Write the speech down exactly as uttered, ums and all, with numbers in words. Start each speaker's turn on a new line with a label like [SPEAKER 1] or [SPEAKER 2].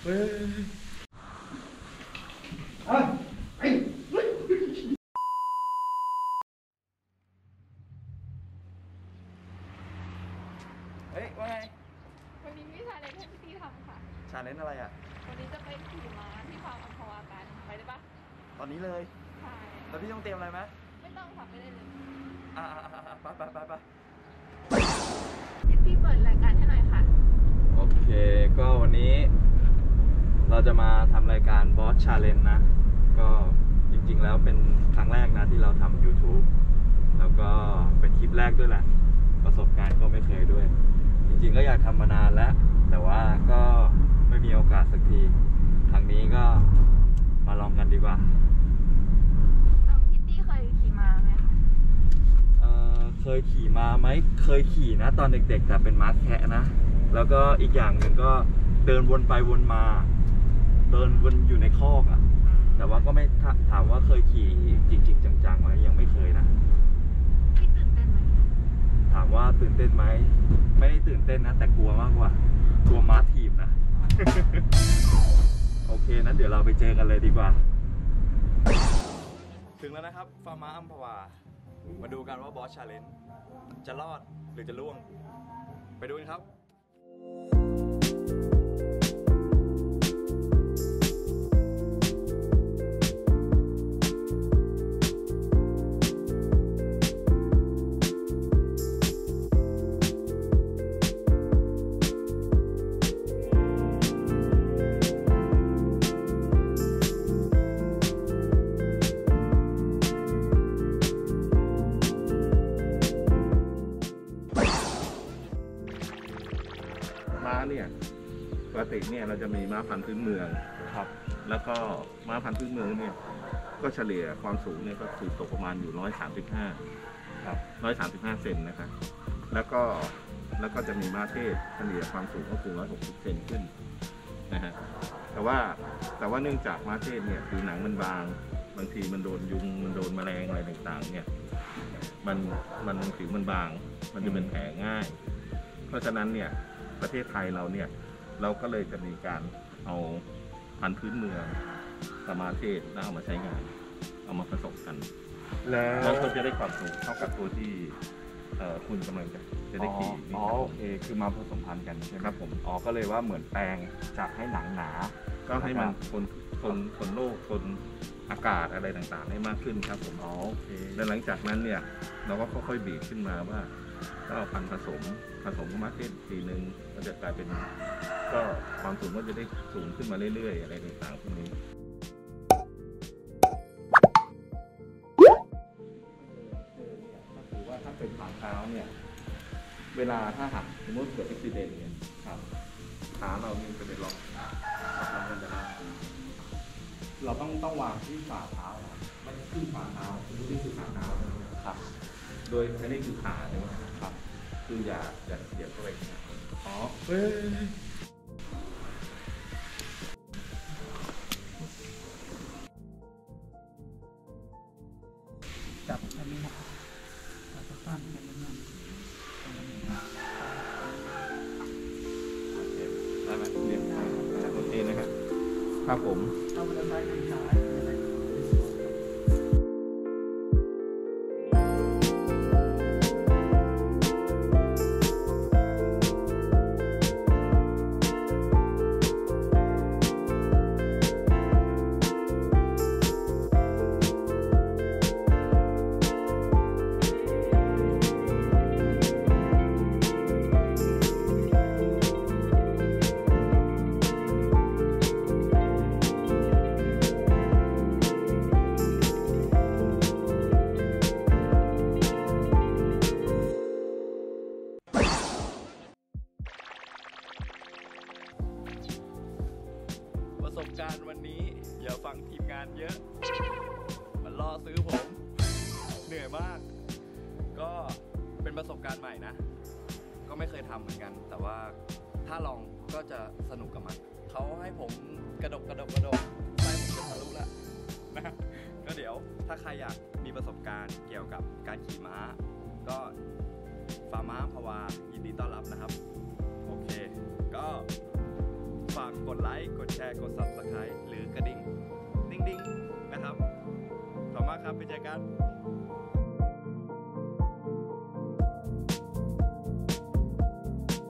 [SPEAKER 1] ฮ้ยเฮ้ยเฮ้ยว่าไง
[SPEAKER 2] วันนี้มีชาเลนจ์ให้พี่ตีทำค่ะ
[SPEAKER 1] ชาเลนจ์อะไรอ่ะ
[SPEAKER 2] วันนี้จะไปขี่ม้าที่ฟาร์มอัมพวากันไปได้ปะ
[SPEAKER 1] ตอนนี้เลย
[SPEAKER 2] ใช่
[SPEAKER 1] แล้วพี่ต้องเตรียมอะไรไหม
[SPEAKER 2] ไม่ต้องค่ะไม่ได้เลย
[SPEAKER 1] อ่าไปไปไปไป
[SPEAKER 2] พี่ตีเปิดรายการให้หน่อยค่ะ
[SPEAKER 1] โอเคก็วันนี้เราจะมาทำรายการบอสชาเลนจ์นะก็จริงๆแล้วเป็นครั้งแรกนะที่เราทำ YouTube แล้วก็เป็นคลิปแรกด้วยแหละประสบการณ์ก็ไม่เคยด้วยจริงๆก็อยากทำมานานแล้วแต่ว่าก็ไม่มีโอกาสสักทีครั้งนี้ก็มาลองกันดีกว่า
[SPEAKER 2] พี่ตีเคยขี่ม้าไหมคะ
[SPEAKER 1] เอ่อเคยขี่ม้าไหมเคยขี่นะตอนเด็กๆแต่เป็นม้าแคะนะแล้วก็อีกอย่างหนึ่งก็เดินวนไปวนมาเดินวนอยู่ในคอกอ่ะแต่ว่าก็ไม่ถามว่าเคยขี่จริงๆจังๆไหมยังไม่เคยนะ
[SPEAKER 2] พี่ตื่นเต้นไหม
[SPEAKER 1] ถามว่าตื่นเต้นไหมไม่ได้ตื่นเต้นนะแต่กลัวมากกว่ากลัวม้าถีบนะ โอเคนั้นเดี๋ยวเราไปเจอกันเลยดีกว่าถึงแล้วนะครับฟาร์มม้าอัมพวามาดูกันว่าบอสชาเลนจ์จะรอดหรือจะล่วงไปดูกันครับ
[SPEAKER 3] ม้าเนี่ยปกติเนี่ยเราจะมีม้าพันธุ์พื้นเมือง
[SPEAKER 1] ครับ
[SPEAKER 3] แล้วก็ม้าพันธุ์พื้นเมืองเนี่ยก็เฉลี่ยความสูงเนี่ยก็คือตกประมาณอยู่ร้อยสามสิบห้าครับร้อยสามสิบห้าเซนนะครับแล้วก็แล้วก็จะมีม้าเทศเฉลี่ยความสูงก็คือร้อยหกสิบเซนขึ้นนะฮะแต่ว่าแต่ว่าเนื่องจากม้าเทศเนี่ยผิวหนังมันบางบางทีมันโดนยุงมันโดนแมลงอะไรต่างๆเนี่ยมันมันผิวมันบางมันจะเป็นแผลง่ายเพราะฉะนั้นเนี่ยประเทศไทยเราเนี่ยเราก็เลยจะมีการเอาพันธุ์พื้นเมืองกับม้าเทศแล้วเอามาใช้งานเอามาผสมกันแล้วก็จะได้ความสูงเท่ากับตัวที่คุณกำลังจะจะได้ขี่
[SPEAKER 1] อ๋อโอเคคือมาผสมพันธุ์กันใช่ไหมครับผมอ๋อก็เลยว่าเหมือนแปลงจากให้หนังหนา
[SPEAKER 3] ก็ให้มันทนทนทนโรคทนอากาศอะไรต่างๆให้มากขึ้นครับผม
[SPEAKER 1] อ๋อโอเค
[SPEAKER 3] แล้วหลังจากนั้นเนี่ยเราก็ค่อยๆบีบขึ้นมาว่าถ้าเอาพันธุ์ผสมผสมกับม้าเทศทีนึงก็จะกลายเป็นก็ความสูงก็จะได้สูงขึ้นมาเรื่อยๆอะไรต่างๆพวกนี้ก็คือว่าถ้าเป็นฝ่าเท้าเนี่ยเวลาถ้าหักสมมติเกิดอุบิเหตุเนี่ยครับขาเรามีจะเป็นล็อกเราจะลาก
[SPEAKER 1] เราต้องต้องวางที่ฝ่าเท้า
[SPEAKER 3] ไม่ขึ้นฝ่าเท้านี่คือฝ่าเท้า
[SPEAKER 1] ครับ
[SPEAKER 3] โดยอันนี้คือขาใช่ไหมครับคืออย่าอย่าเสียบเข้าไป
[SPEAKER 1] อ๋อเฮ้ย
[SPEAKER 4] จับอันนี้นะจับตั้งกันนั่น
[SPEAKER 3] โอเคได้ไหมเรียบร้อยโอเคนะครับครับผม
[SPEAKER 4] เอาไปใช้ในขา
[SPEAKER 1] ประสบการณ์วันนี้อย่าฟังทีมงานเยอะมันรอซื้อผมเหนื่อยมากก็เป็นประสบการณ์ใหม่นะก็ไม่เคยทำเหมือนกันแต่ว่าถ้าลองก็จะสนุกกับมันเขาให้ผมกระดกกระดกกระดกไส้ผมจะทะลุแล้วนะก็เดี๋ยวถ้าใครอยากมีประสบการณ์เกี่ยวกับการขี่ม้าก็ฟาร์มม้าอัมพวายินดีต้อนรับนะครับโอเคก็ฝากกกดไลค์กดแชร์กด ซับสไครบ์ หรือกระดิ่งดิ้งๆนะครับขอบคุณมากครับไปเจอกัน